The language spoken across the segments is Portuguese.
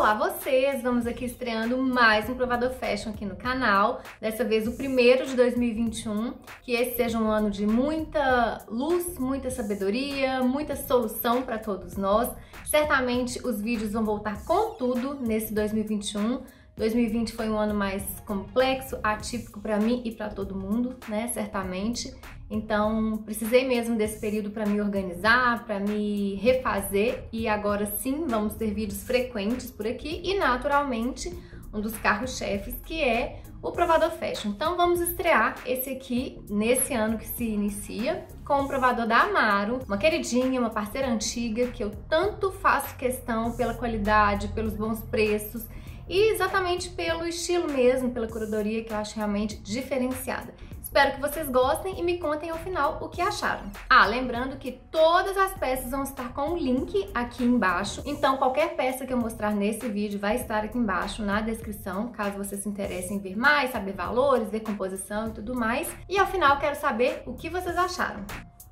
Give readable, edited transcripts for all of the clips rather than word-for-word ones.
Olá vocês! Vamos aqui estreando mais um Provador Fashion aqui no canal, dessa vez o primeiro de 2021, que esse seja um ano de muita luz, muita sabedoria, muita solução para todos nós. Certamente os vídeos vão voltar com tudo nesse 2021. 2020 foi um ano mais complexo, atípico para mim e para todo mundo, né? Certamente. Então, precisei mesmo desse período para me organizar, para me refazer e agora sim vamos ter vídeos frequentes por aqui e naturalmente um dos carros-chefes que é o Provador Fashion. Então vamos estrear esse aqui nesse ano que se inicia com o provador da Amaro, uma queridinha, uma parceira antiga que eu tanto faço questão pela qualidade, pelos bons preços e exatamente pelo estilo mesmo, pela curadoria que eu acho realmente diferenciada. Espero que vocês gostem e me contem ao final o que acharam. Ah, lembrando que todas as peças vão estar com o link aqui embaixo, então qualquer peça que eu mostrar nesse vídeo vai estar aqui embaixo na descrição, caso vocês se interessem em ver mais, saber valores, ver composição e tudo mais. E ao final quero saber o que vocês acharam.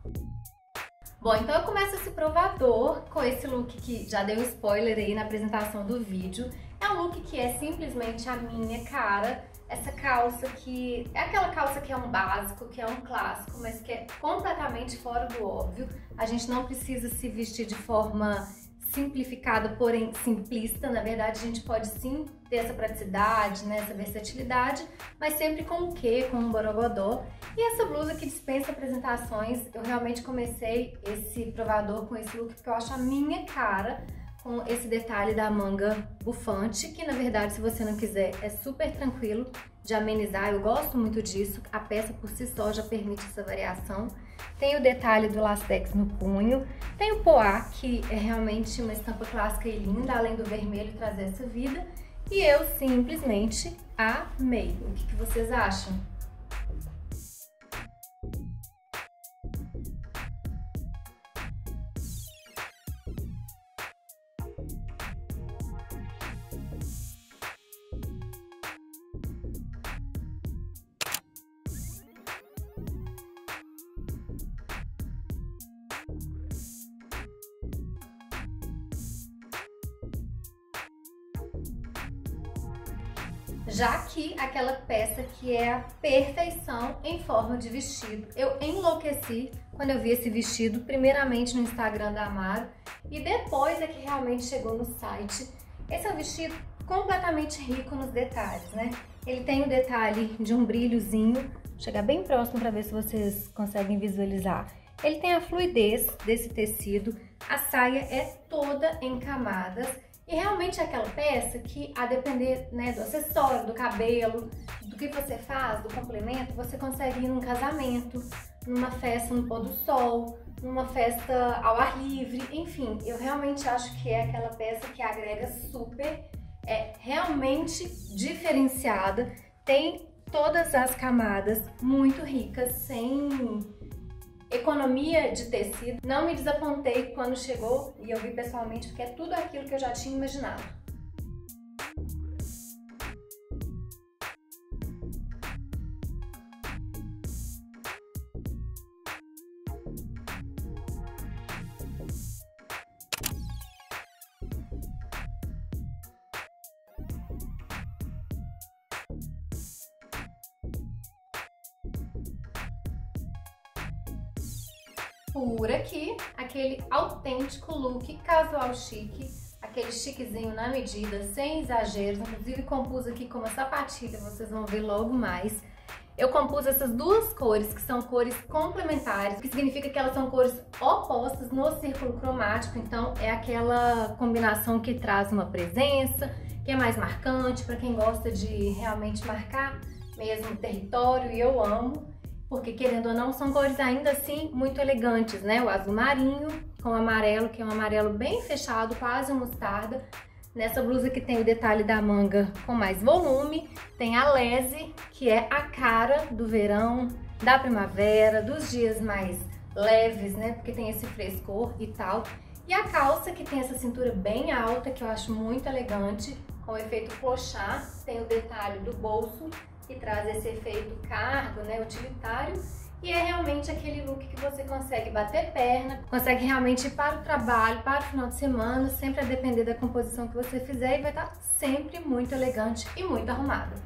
Bom, então eu começo esse provador com esse look que já deu spoiler aí na apresentação do vídeo. É um look que é simplesmente a minha cara. Essa calça que é aquela calça que é um básico, que é um clássico, mas que é completamente fora do óbvio. A gente não precisa se vestir de forma simplificada, porém simplista. Na verdade, a gente pode sim ter essa praticidade, né, essa versatilidade, mas sempre com o quê? Com um borogodó. E essa blusa que dispensa apresentações, eu realmente comecei esse provador com esse look porque eu acho a minha cara, com esse detalhe da manga bufante, que na verdade, se você não quiser, é super tranquilo de amenizar. Eu gosto muito disso, a peça por si só já permite essa variação. Tem o detalhe do lastex no punho, tem o poá, que é realmente uma estampa clássica e linda, além do vermelho trazer essa vida. E eu simplesmente amei. O que vocês acham? Já aqui, aquela peça que é a perfeição em forma de vestido. Eu enlouqueci quando eu vi esse vestido, primeiramente no Instagram da Amaro e depois é que realmente chegou no site. Esse é um vestido completamente rico nos detalhes, né? Ele tem o detalhe de um brilhozinho, vou chegar bem próximo para ver se vocês conseguem visualizar. Ele tem a fluidez desse tecido, a saia é toda em camadas. E realmente é aquela peça que, a depender, né, do acessório, do cabelo, do que você faz, do complemento, você consegue ir num casamento, numa festa no pôr do sol, numa festa ao ar livre, enfim. Eu realmente acho que é aquela peça que agrega super, é realmente diferenciada, tem todas as camadas muito ricas, sem economia de tecido. Não me desapontei quando chegou e eu vi pessoalmente, porque é tudo aquilo que eu já tinha imaginado. Por aqui, aquele autêntico look casual chique, aquele chiquezinho na medida, sem exageros, inclusive compus aqui com uma sapatilha, vocês vão ver logo mais. Eu compus essas duas cores, que são cores complementares, que significa que elas são cores opostas no círculo cromático, então é aquela combinação que traz uma presença, que é mais marcante, para quem gosta de realmente marcar mesmo o território, e eu amo. Porque, querendo ou não, são cores ainda assim muito elegantes, né? O azul marinho com o amarelo, que é um amarelo bem fechado, quase mostarda. Nessa blusa que tem o detalhe da manga com mais volume, tem a lese, que é a cara do verão, da primavera, dos dias mais leves, né? Porque tem esse frescor e tal. E a calça, que tem essa cintura bem alta, que eu acho muito elegante, com o efeito clochard, tem o detalhe do bolso, que traz esse efeito cargo, né, utilitário. E é realmente aquele look que você consegue bater perna, consegue realmente ir para o trabalho, para o final de semana, sempre a depender da composição que você fizer, e vai estar sempre muito elegante e muito arrumada.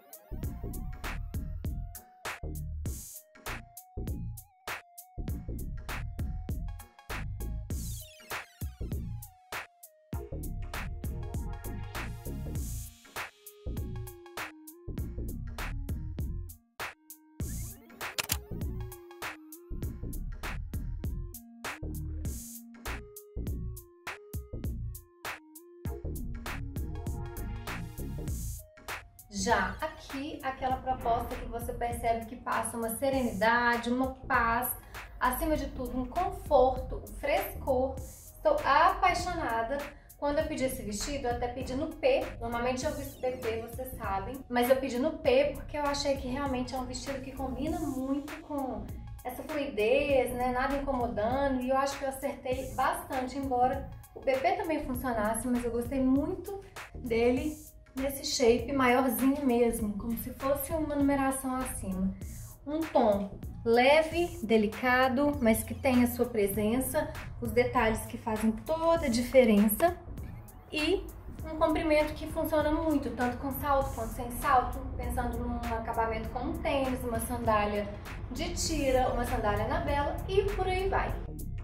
Já aqui, aquela proposta que você percebe que passa uma serenidade, uma paz, acima de tudo um conforto, um frescor. Estou apaixonada. Quando eu pedi esse vestido, eu até pedi no P, normalmente eu visto PP, vocês sabem, mas eu pedi no P porque eu achei que realmente é um vestido que combina muito com essa fluidez, né, nada incomodando, e eu acho que eu acertei bastante, embora o PP também funcionasse, mas eu gostei muito dele nesse shape maiorzinho mesmo, como se fosse uma numeração acima. Um tom leve, delicado, mas que tem a sua presença, os detalhes que fazem toda a diferença, e um comprimento que funciona muito, tanto com salto quanto sem salto, pensando num acabamento com um tênis, uma sandália de tira, uma sandália Anabela e por aí vai.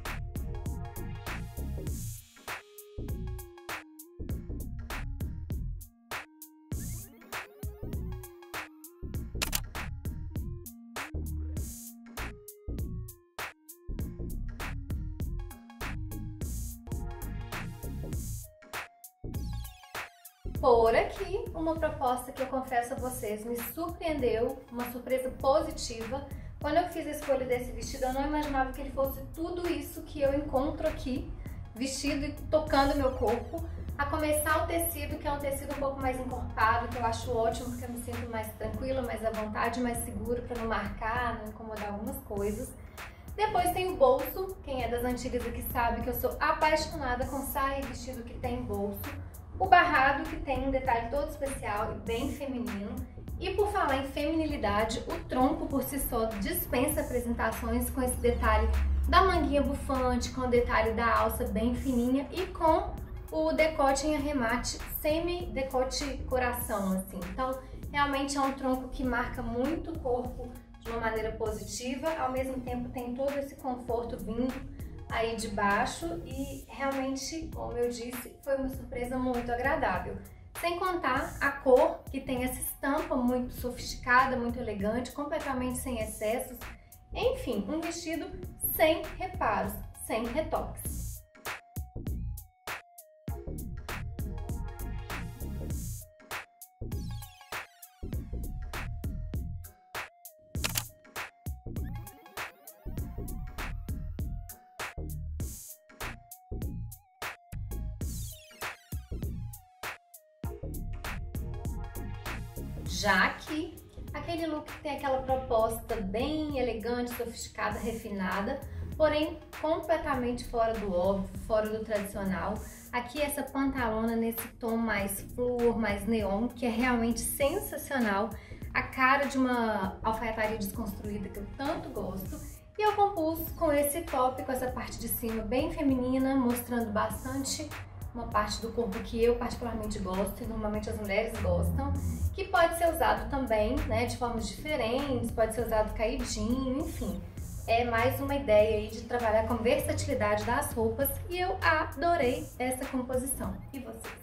Por aqui, uma proposta que eu confesso a vocês me surpreendeu, uma surpresa positiva. Quando eu fiz a escolha desse vestido, eu não imaginava que ele fosse tudo isso que eu encontro aqui, vestido e tocando meu corpo. A começar o tecido, que é um tecido um pouco mais encorpado, que eu acho ótimo, porque eu me sinto mais tranquila, mais à vontade, mais segura para não marcar, não incomodar algumas coisas. Depois tem o bolso, quem é das antigas aqui sabe que eu sou apaixonada com saia e vestido que tem bolso. O barrado, que tem um detalhe todo especial e bem feminino. E por falar em feminilidade, o tronco por si só dispensa apresentações, com esse detalhe da manguinha bufante, com o detalhe da alça bem fininha e com o decote em arremate, semi-decote coração, assim. Então, realmente é um tronco que marca muito o corpo de uma maneira positiva, ao mesmo tempo tem todo esse conforto vindo aí de baixo, e realmente, como eu disse, foi uma surpresa muito agradável. Sem contar a cor, que tem essa estampa muito sofisticada, muito elegante, completamente sem excessos. Enfim, um vestido sem reparos, sem retoques. Já aqui, aquele look que tem aquela proposta bem elegante, sofisticada, refinada, porém completamente fora do óbvio, fora do tradicional. Aqui essa pantalona nesse tom mais flúor, mais neon, que é realmente sensacional, a cara de uma alfaiataria desconstruída que eu tanto gosto. E eu compus com esse top, com essa parte de cima bem feminina, mostrando bastante uma parte do corpo que eu particularmente gosto e normalmente as mulheres gostam, que pode ser usado também, né, de formas diferentes, pode ser usado caidinho, enfim. É mais uma ideia aí de trabalhar com versatilidade das roupas, e eu adorei essa composição. E vocês?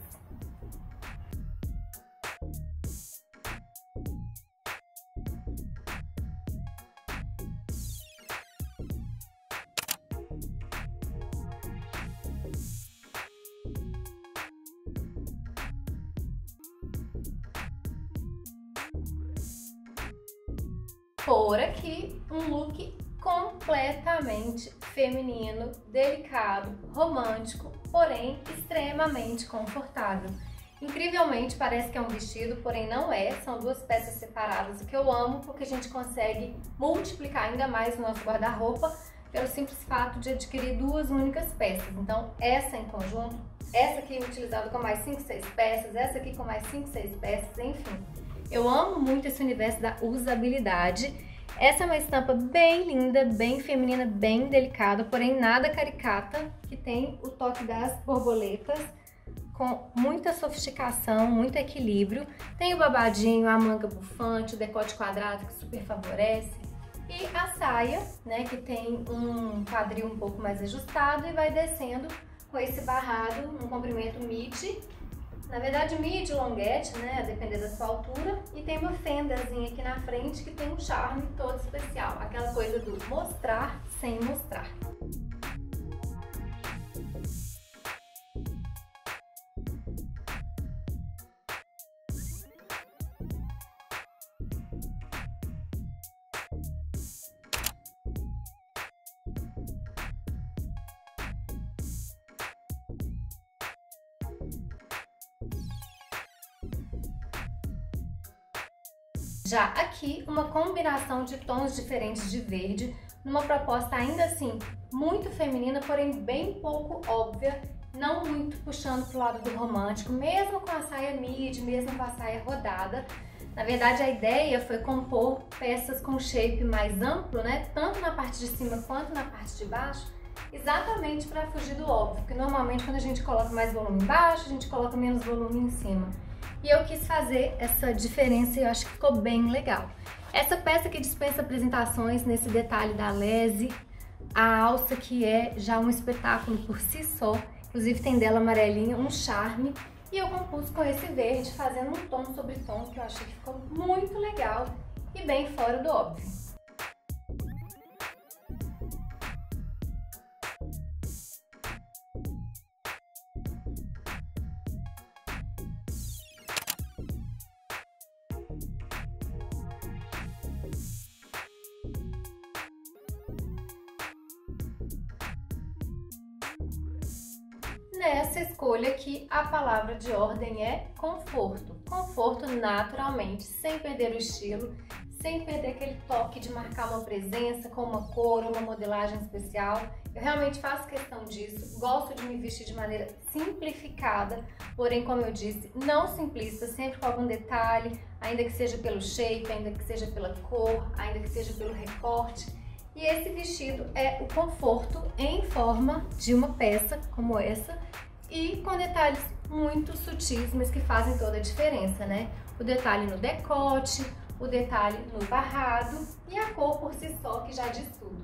Por aqui, um look completamente feminino, delicado, romântico, porém extremamente confortável. Incrivelmente parece que é um vestido, porém não é, são duas peças separadas, o que eu amo, porque a gente consegue multiplicar ainda mais o nosso guarda-roupa pelo simples fato de adquirir duas únicas peças. Então essa em conjunto, essa aqui utilizada com mais 5, 6 peças, essa aqui com mais 5, 6 peças, enfim. Eu amo muito esse universo da usabilidade, Essa é uma estampa bem linda, bem feminina, bem delicada, porém nada caricata, que tem o toque das borboletas, com muita sofisticação, muito equilíbrio. Tem o babadinho, a manga bufante, o decote quadrado que super favorece. E a saia, né, que tem um quadril um pouco mais ajustado e vai descendo com esse barrado, um comprimento midi. Na verdade, midi longuete, né, a depender da sua altura. E tem uma fendazinha aqui na frente que tem um charme todo especial. Aquela coisa do mostrar sem mostrar. Já aqui, uma combinação de tons diferentes de verde, numa proposta ainda assim muito feminina, porém bem pouco óbvia, não muito puxando pro lado do romântico, mesmo com a saia midi, mesmo com a saia rodada. Na verdade, a ideia foi compor peças com shape mais amplo, né, tanto na parte de cima quanto na parte de baixo, exatamente para fugir do óbvio, porque normalmente quando a gente coloca mais volume embaixo, a gente coloca menos volume em cima. E eu quis fazer essa diferença e eu acho que ficou bem legal. Essa peça que dispensa apresentações nesse detalhe da lese, a alça que é já um espetáculo por si só, inclusive tem dela amarelinha, um charme, e eu compus com esse verde, fazendo um tom sobre tom que eu achei que ficou muito legal e bem fora do óbvio. Nessa escolha aqui, a palavra de ordem é conforto. Conforto naturalmente, sem perder o estilo, sem perder aquele toque de marcar uma presença com uma cor, uma modelagem especial. Eu realmente faço questão disso, gosto de me vestir de maneira simplificada, porém, como eu disse, não simplista, sempre com algum detalhe, ainda que seja pelo shape, ainda que seja pela cor, ainda que seja pelo recorte. E esse vestido é o conforto em forma de uma peça como essa e com detalhes muito sutis, mas que fazem toda a diferença, né? O detalhe no decote, o detalhe no barrado e a cor por si só, que já diz tudo.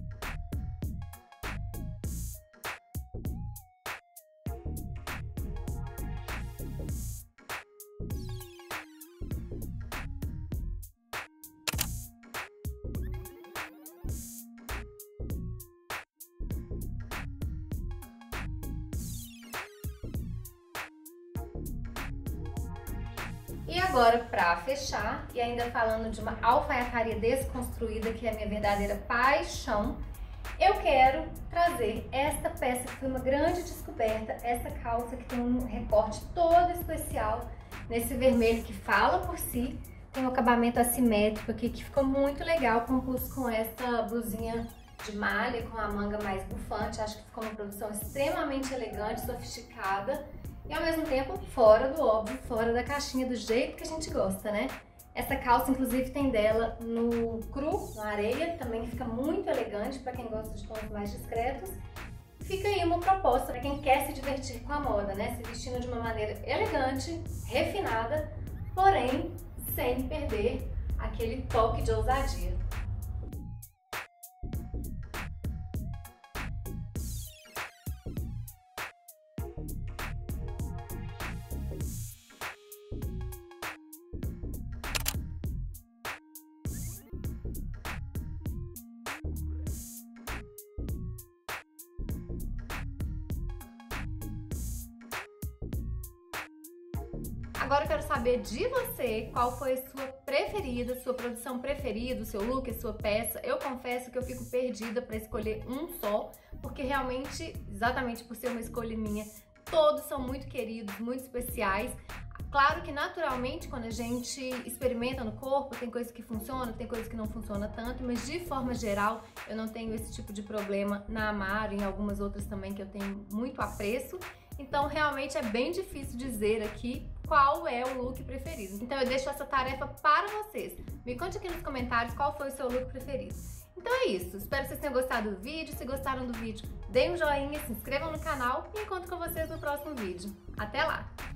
E agora, para fechar, e ainda falando de uma alfaiataria desconstruída, que é a minha verdadeira paixão, eu quero trazer esta peça que foi uma grande descoberta, essa calça que tem um recorte todo especial nesse vermelho que fala por si, tem um acabamento assimétrico aqui que ficou muito legal, compus com essa blusinha de malha com a manga mais bufante. Acho que ficou uma produção extremamente elegante, sofisticada e ao mesmo tempo fora do óbvio, fora da caixinha, do jeito que a gente gosta, né? Essa calça, inclusive, tem dela no cru, na areia, também fica muito elegante para quem gosta de tons mais discretos. Fica aí uma proposta para quem quer se divertir com a moda, né? Se vestindo de uma maneira elegante, refinada, porém sem perder aquele toque de ousadia. Agora eu quero saber de você qual foi a sua preferida, sua produção preferida, o seu look, a sua peça. Eu confesso que eu fico perdida para escolher um só, porque realmente, exatamente por ser uma escolha minha, todos são muito queridos, muito especiais. Claro que naturalmente quando a gente experimenta no corpo, tem coisas que funcionam, tem coisas que não funcionam tanto, mas de forma geral eu não tenho esse tipo de problema na Amaro e em algumas outras também que eu tenho muito apreço. Então realmente é bem difícil dizer aqui qual é o look preferido. Então eu deixo essa tarefa para vocês. Me conte aqui nos comentários qual foi o seu look preferido. Então é isso, espero que vocês tenham gostado do vídeo. Se gostaram do vídeo, deem um joinha, se inscrevam no canal e encontro com vocês no próximo vídeo. Até lá!